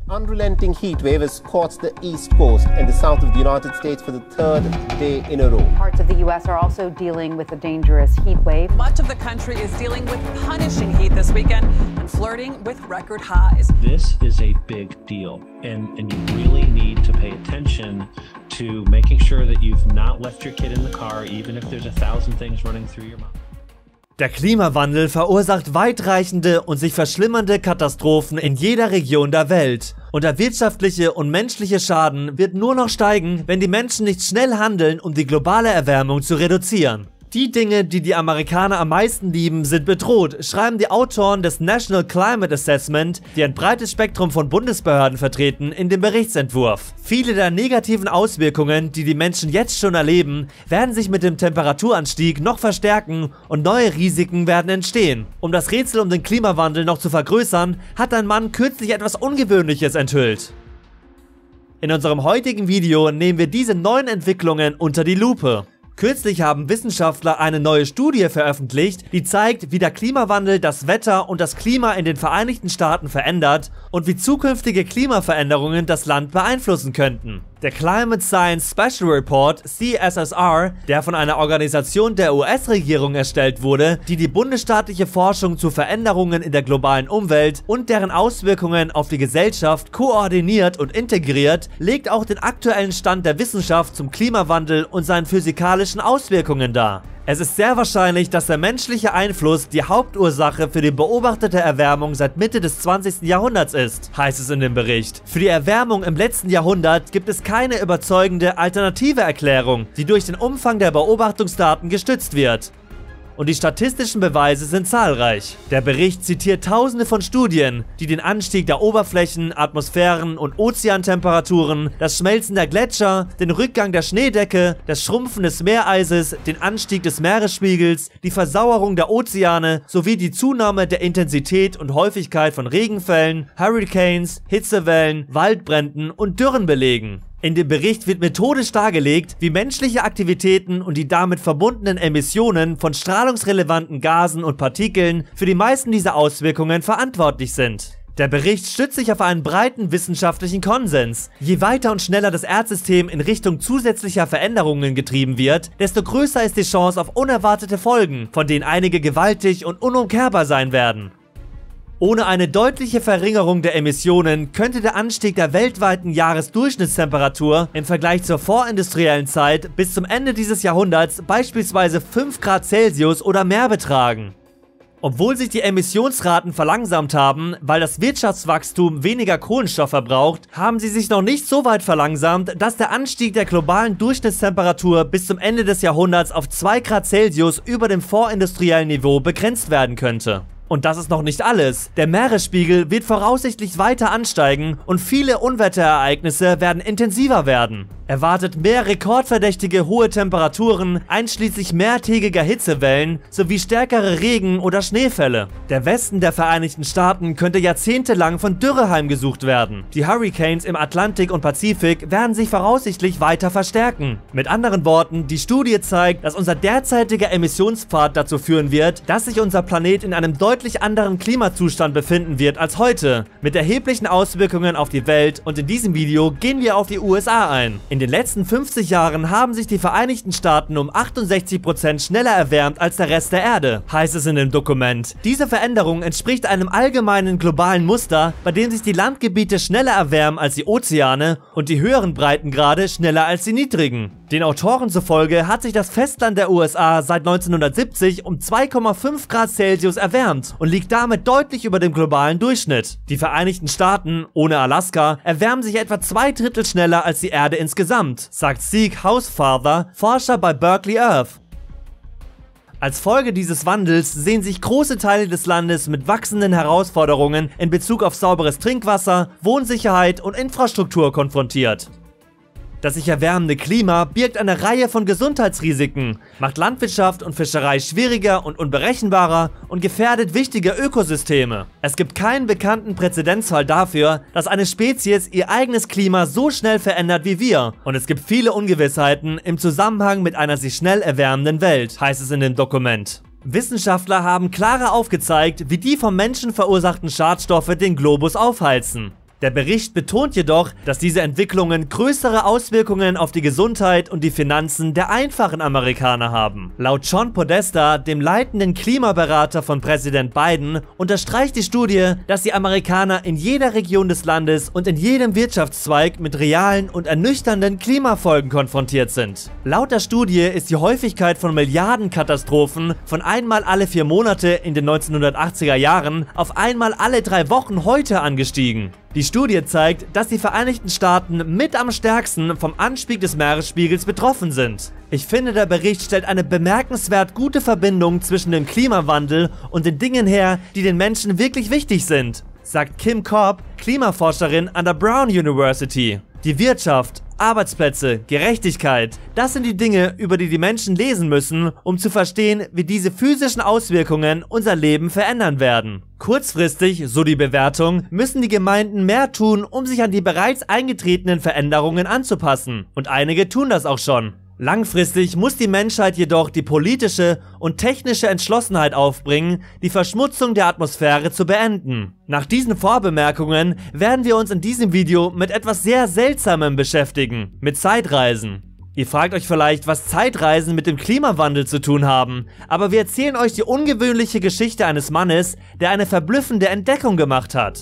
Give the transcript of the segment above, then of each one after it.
Unrelenting heat wave has scorched the east coast and the south of the United States for the third day in a row. Parts of the U.S. are also dealing with a dangerous heat wave. Much of the country is dealing with punishing heat this weekend and flirting with record highs. This is a big deal, and you really need to pay attention to making sure that you've not left your kid in the car, even if there's 1,000 things running through your mind. Der Klimawandel verursacht weitreichende und sich verschlimmernde Katastrophen in jeder Region der Welt. Und der wirtschaftliche und menschliche Schaden wird nur noch steigen, wenn die Menschen nicht schnell handeln, um die globale Erwärmung zu reduzieren. Die Dinge, die die Amerikaner am meisten lieben, sind bedroht, schreiben die Autoren des National Climate Assessment, die ein breites Spektrum von Bundesbehörden vertreten, in dem Berichtsentwurf. Viele der negativen Auswirkungen, die die Menschen jetzt schon erleben, werden sich mit dem Temperaturanstieg noch verstärken und neue Risiken werden entstehen. Um das Rätsel um den Klimawandel noch zu vergrößern, hat ein Mann kürzlich etwas Ungewöhnliches enthüllt. In unserem heutigen Video nehmen wir diese neuen Entwicklungen unter die Lupe. Kürzlich haben Wissenschaftler eine neue Studie veröffentlicht, die zeigt, wie der Klimawandel das Wetter und das Klima in den Vereinigten Staaten verändert und wie zukünftige Klimaveränderungen das Land beeinflussen könnten. Der Climate Science Special Report, CSSR, der von einer Organisation der US-Regierung erstellt wurde, die die bundesstaatliche Forschung zu Veränderungen in der globalen Umwelt und deren Auswirkungen auf die Gesellschaft koordiniert und integriert, legt auch den aktuellen Stand der Wissenschaft zum Klimawandel und seinen physikalischen Auswirkungen dar. Es ist sehr wahrscheinlich, dass der menschliche Einfluss die Hauptursache für die beobachtete Erwärmung seit Mitte des 20. Jahrhunderts ist, heißt es in dem Bericht. Für die Erwärmung im letzten Jahrhundert gibt es keine überzeugende alternative Erklärung, die durch den Umfang der Beobachtungsdaten gestützt wird. Und die statistischen Beweise sind zahlreich. Der Bericht zitiert tausende von Studien, die den Anstieg der Oberflächen-, Atmosphären- und Ozeantemperaturen, das Schmelzen der Gletscher, den Rückgang der Schneedecke, das Schrumpfen des Meereises, den Anstieg des Meeresspiegels, die Versauerung der Ozeane sowie die Zunahme der Intensität und Häufigkeit von Regenfällen, Hurricanes, Hitzewellen, Waldbränden und Dürren belegen. In dem Bericht wird methodisch dargelegt, wie menschliche Aktivitäten und die damit verbundenen Emissionen von strahlungsrelevanten Gasen und Partikeln für die meisten dieser Auswirkungen verantwortlich sind. Der Bericht stützt sich auf einen breiten wissenschaftlichen Konsens. Je weiter und schneller das Erdsystem in Richtung zusätzlicher Veränderungen getrieben wird, desto größer ist die Chance auf unerwartete Folgen, von denen einige gewaltig und unumkehrbar sein werden. Ohne eine deutliche Verringerung der Emissionen könnte der Anstieg der weltweiten Jahresdurchschnittstemperatur im Vergleich zur vorindustriellen Zeit bis zum Ende dieses Jahrhunderts beispielsweise 5 Grad Celsius oder mehr betragen. Obwohl sich die Emissionsraten verlangsamt haben, weil das Wirtschaftswachstum weniger Kohlenstoff verbraucht, haben sie sich noch nicht so weit verlangsamt, dass der Anstieg der globalen Durchschnittstemperatur bis zum Ende des Jahrhunderts auf 2 Grad Celsius über dem vorindustriellen Niveau begrenzt werden könnte. Und das ist noch nicht alles. Der Meeresspiegel wird voraussichtlich weiter ansteigen und viele Unwetterereignisse werden intensiver werden. Erwartet mehr rekordverdächtige hohe Temperaturen, einschließlich mehrtägiger Hitzewellen sowie stärkere Regen- oder Schneefälle. Der Westen der Vereinigten Staaten könnte jahrzehntelang von Dürre heimgesucht werden. Die Hurricanes im Atlantik und Pazifik werden sich voraussichtlich weiter verstärken. Mit anderen Worten, die Studie zeigt, dass unser derzeitiger Emissionspfad dazu führen wird, dass sich unser Planet in einem deutlich anderen Klimazustand befinden wird als heute, mit erheblichen Auswirkungen auf die Welt, und in diesem Video gehen wir auf die USA ein. In den letzten 50 Jahren haben sich die Vereinigten Staaten um 68% schneller erwärmt als der Rest der Erde, heißt es in dem Dokument. Diese Veränderung entspricht einem allgemeinen globalen Muster, bei dem sich die Landgebiete schneller erwärmen als die Ozeane und die höheren Breitengrade schneller als die niedrigen. Den Autoren zufolge hat sich das Festland der USA seit 1970 um 2,5 Grad Celsius erwärmt und liegt damit deutlich über dem globalen Durchschnitt. Die Vereinigten Staaten, ohne Alaska, erwärmen sich etwa 2/3 schneller als die Erde insgesamt, sagt Zeke Housefather, Forscher bei Berkeley Earth. Als Folge dieses Wandels sehen sich große Teile des Landes mit wachsenden Herausforderungen in Bezug auf sauberes Trinkwasser, Wohnsicherheit und Infrastruktur konfrontiert. Das sich erwärmende Klima birgt eine Reihe von Gesundheitsrisiken, macht Landwirtschaft und Fischerei schwieriger und unberechenbarer und gefährdet wichtige Ökosysteme. Es gibt keinen bekannten Präzedenzfall dafür, dass eine Spezies ihr eigenes Klima so schnell verändert wie wir, und es gibt viele Ungewissheiten im Zusammenhang mit einer sich schnell erwärmenden Welt, heißt es in dem Dokument. Wissenschaftler haben klarer aufgezeigt, wie die vom Menschen verursachten Schadstoffe den Globus aufheizen. Der Bericht betont jedoch, dass diese Entwicklungen größere Auswirkungen auf die Gesundheit und die Finanzen der einfachen Amerikaner haben. Laut John Podesta, dem leitenden Klimaberater von Präsident Biden, unterstreicht die Studie, dass die Amerikaner in jeder Region des Landes und in jedem Wirtschaftszweig mit realen und ernüchternden Klimafolgen konfrontiert sind. Laut der Studie ist die Häufigkeit von Milliardenkatastrophen von einmal alle 4 Monate in den 1980er Jahren auf einmal alle 3 Wochen heute angestiegen. Die Studie zeigt, dass die Vereinigten Staaten mit am stärksten vom Anstieg des Meeresspiegels betroffen sind. Ich finde, der Bericht stellt eine bemerkenswert gute Verbindung zwischen dem Klimawandel und den Dingen her, die den Menschen wirklich wichtig sind, sagt Kim Korb, Klimaforscherin an der Brown University. Die Wirtschaft, Arbeitsplätze, Gerechtigkeit, das sind die Dinge, über die die Menschen lesen müssen, um zu verstehen, wie diese physischen Auswirkungen unser Leben verändern werden. Kurzfristig, so die Bewertung, müssen die Gemeinden mehr tun, um sich an die bereits eingetretenen Veränderungen anzupassen. Und einige tun das auch schon. Langfristig muss die Menschheit jedoch die politische und technische Entschlossenheit aufbringen, die Verschmutzung der Atmosphäre zu beenden. Nach diesen Vorbemerkungen werden wir uns in diesem Video mit etwas sehr Seltsamem beschäftigen, mit Zeitreisen. Ihr fragt euch vielleicht, was Zeitreisen mit dem Klimawandel zu tun haben, aber wir erzählen euch die ungewöhnliche Geschichte eines Mannes, der eine verblüffende Entdeckung gemacht hat.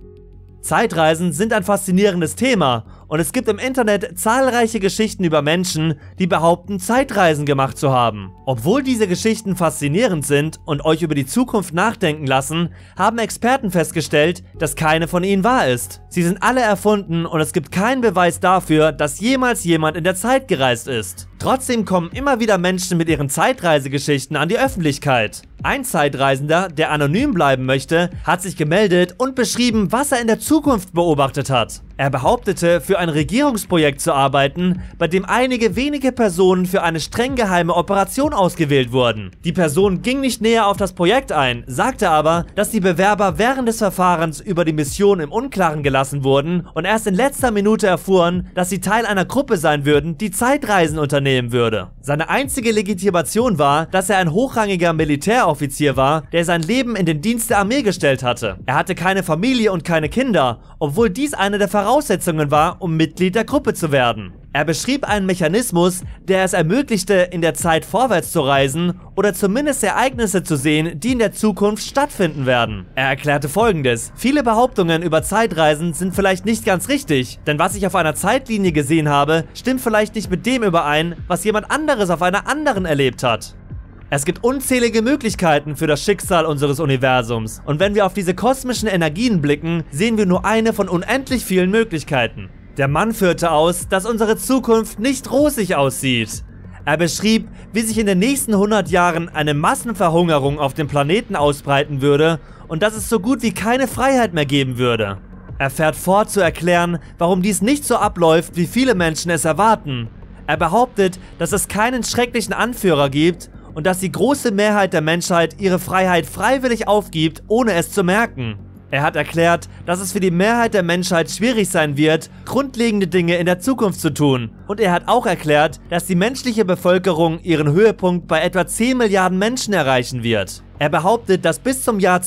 Zeitreisen sind ein faszinierendes Thema und es gibt im Internet zahlreiche Geschichten über Menschen, die behaupten, Zeitreisen gemacht zu haben. Obwohl diese Geschichten faszinierend sind und euch über die Zukunft nachdenken lassen, haben Experten festgestellt, dass keine von ihnen wahr ist. Sie sind alle erfunden und es gibt keinen Beweis dafür, dass jemals jemand in der Zeit gereist ist. Trotzdem kommen immer wieder Menschen mit ihren Zeitreisegeschichten an die Öffentlichkeit. Ein Zeitreisender, der anonym bleiben möchte, hat sich gemeldet und beschrieben, was er in der Zukunft beobachtet hat. Er behauptete, für ein Regierungsprojekt zu arbeiten, bei dem einige wenige Personen für eine streng geheime Operation ausgewählt wurden. Die Person ging nicht näher auf das Projekt ein, sagte aber, dass die Bewerber während des Verfahrens über die Mission im Unklaren gelassen wurden und erst in letzter Minute erfuhren, dass sie Teil einer Gruppe sein würden, die Zeitreisen unternehmen würde. Seine einzige Legitimation war, dass er ein hochrangiger Militäroffizier war, der sein Leben in den Dienst der Armee gestellt hatte. Er hatte keine Familie und keine Kinder, obwohl dies eine der Voraussetzungen war, um Mitglied der Gruppe zu werden. Er beschrieb einen Mechanismus, der es ermöglichte, in der Zeit vorwärts zu reisen oder zumindest Ereignisse zu sehen, die in der Zukunft stattfinden werden. Er erklärte Folgendes: Viele Behauptungen über Zeitreisen sind vielleicht nicht ganz richtig, denn was ich auf einer Zeitlinie gesehen habe, stimmt vielleicht nicht mit dem überein, was jemand anderes auf einer anderen erlebt hat. Es gibt unzählige Möglichkeiten für das Schicksal unseres Universums und wenn wir auf diese kosmischen Energien blicken, sehen wir nur eine von unendlich vielen Möglichkeiten. Der Mann führte aus, dass unsere Zukunft nicht rosig aussieht. Er beschrieb, wie sich in den nächsten 100 Jahren eine Massenverhungerung auf dem Planeten ausbreiten würde und dass es so gut wie keine Freiheit mehr geben würde. Er fährt fort zu erklären, warum dies nicht so abläuft, wie viele Menschen es erwarten. Er behauptet, dass es keinen schrecklichen Anführer gibt und dass die große Mehrheit der Menschheit ihre Freiheit freiwillig aufgibt, ohne es zu merken. Er hat erklärt, dass es für die Mehrheit der Menschheit schwierig sein wird, grundlegende Dinge in der Zukunft zu tun. Und er hat auch erklärt, dass die menschliche Bevölkerung ihren Höhepunkt bei etwa 10 Milliarden Menschen erreichen wird. Er behauptet, dass bis zum Jahr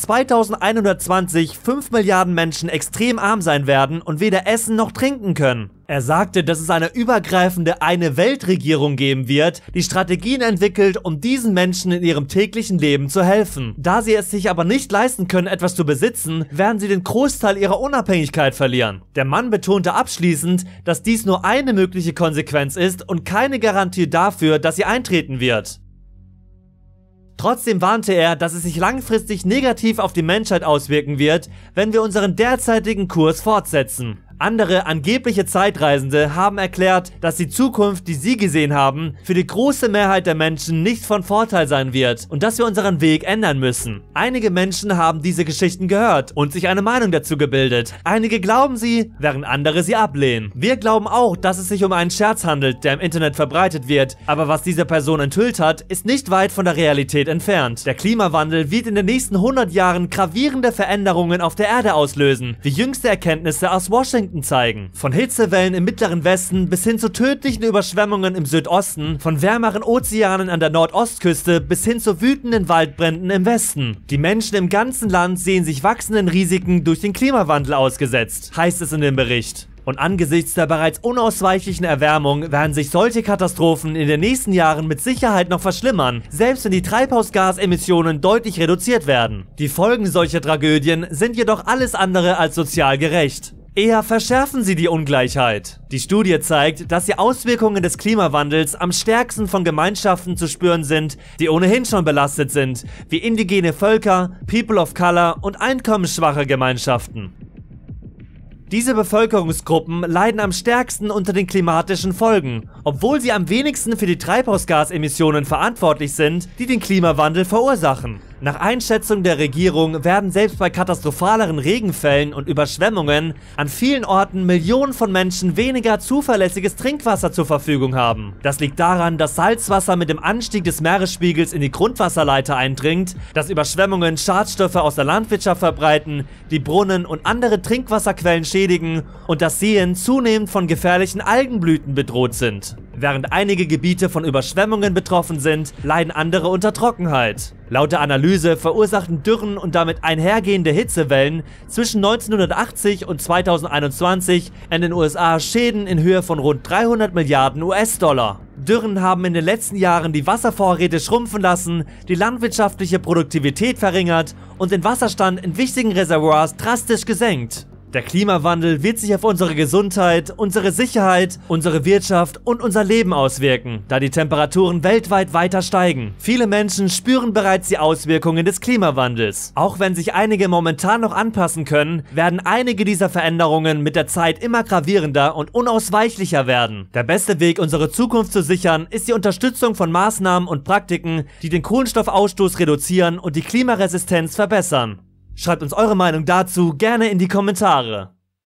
2120 5 Milliarden Menschen extrem arm sein werden und weder essen noch trinken können. Er sagte, dass es eine übergreifende Eine-Welt-Regierung geben wird, die Strategien entwickelt, um diesen Menschen in ihrem täglichen Leben zu helfen. Da sie es sich aber nicht leisten können, etwas zu besitzen, werden sie den Großteil ihrer Unabhängigkeit verlieren. Der Mann betonte abschließend, dass dies nur eine mögliche Konsequenz ist und keine Garantie dafür, dass sie eintreten wird. Trotzdem warnte er, dass es sich langfristig negativ auf die Menschheit auswirken wird, wenn wir unseren derzeitigen Kurs fortsetzen. Andere angebliche Zeitreisende haben erklärt, dass die Zukunft, die sie gesehen haben, für die große Mehrheit der Menschen nicht von Vorteil sein wird und dass wir unseren Weg ändern müssen. Einige Menschen haben diese Geschichten gehört und sich eine Meinung dazu gebildet. Einige glauben sie, während andere sie ablehnen. Wir glauben auch, dass es sich um einen Scherz handelt, der im Internet verbreitet wird, aber was diese Person enthüllt hat, ist nicht weit von der Realität entfernt. Der Klimawandel wird in den nächsten 100 Jahren gravierende Veränderungen auf der Erde auslösen, wie jüngste Erkenntnisse aus Washington Washington zeigen. Von Hitzewellen im mittleren Westen bis hin zu tödlichen Überschwemmungen im Südosten, von wärmeren Ozeanen an der Nordostküste bis hin zu wütenden Waldbränden im Westen. Die Menschen im ganzen Land sehen sich wachsenden Risiken durch den Klimawandel ausgesetzt, heißt es in dem Bericht. Und angesichts der bereits unausweichlichen Erwärmung werden sich solche Katastrophen in den nächsten Jahren mit Sicherheit noch verschlimmern, selbst wenn die Treibhausgasemissionen deutlich reduziert werden. Die Folgen solcher Tragödien sind jedoch alles andere als sozial gerecht. Eher verschärfen sie die Ungleichheit. Die Studie zeigt, dass die Auswirkungen des Klimawandels am stärksten von Gemeinschaften zu spüren sind, die ohnehin schon belastet sind, wie indigene Völker, People of Color und einkommensschwache Gemeinschaften. Diese Bevölkerungsgruppen leiden am stärksten unter den klimatischen Folgen, obwohl sie am wenigsten für die Treibhausgasemissionen verantwortlich sind, die den Klimawandel verursachen. Nach Einschätzung der Regierung werden selbst bei katastrophaleren Regenfällen und Überschwemmungen an vielen Orten Millionen von Menschen weniger zuverlässiges Trinkwasser zur Verfügung haben. Das liegt daran, dass Salzwasser mit dem Anstieg des Meeresspiegels in die Grundwasserleiter eindringt, dass Überschwemmungen Schadstoffe aus der Landwirtschaft verbreiten, die Brunnen und andere Trinkwasserquellen schädigen und dass Seen zunehmend von gefährlichen Algenblüten bedroht sind. Während einige Gebiete von Überschwemmungen betroffen sind, leiden andere unter Trockenheit. Laut der Analyse verursachten Dürren und damit einhergehende Hitzewellen zwischen 1980 und 2021 in den USA Schäden in Höhe von rund 300 Milliarden US-Dollar. Dürren haben in den letzten Jahren die Wasservorräte schrumpfen lassen, die landwirtschaftliche Produktivität verringert und den Wasserstand in wichtigen Reservoirs drastisch gesenkt. Der Klimawandel wird sich auf unsere Gesundheit, unsere Sicherheit, unsere Wirtschaft und unser Leben auswirken, da die Temperaturen weltweit weiter steigen. Viele Menschen spüren bereits die Auswirkungen des Klimawandels. Auch wenn sich einige momentan noch anpassen können, werden einige dieser Veränderungen mit der Zeit immer gravierender und unausweichlicher werden. Der beste Weg, unsere Zukunft zu sichern, ist die Unterstützung von Maßnahmen und Praktiken, die den Kohlenstoffausstoß reduzieren und die Klimaresistenz verbessern. Schreibt uns eure Meinung dazu gerne in die Kommentare.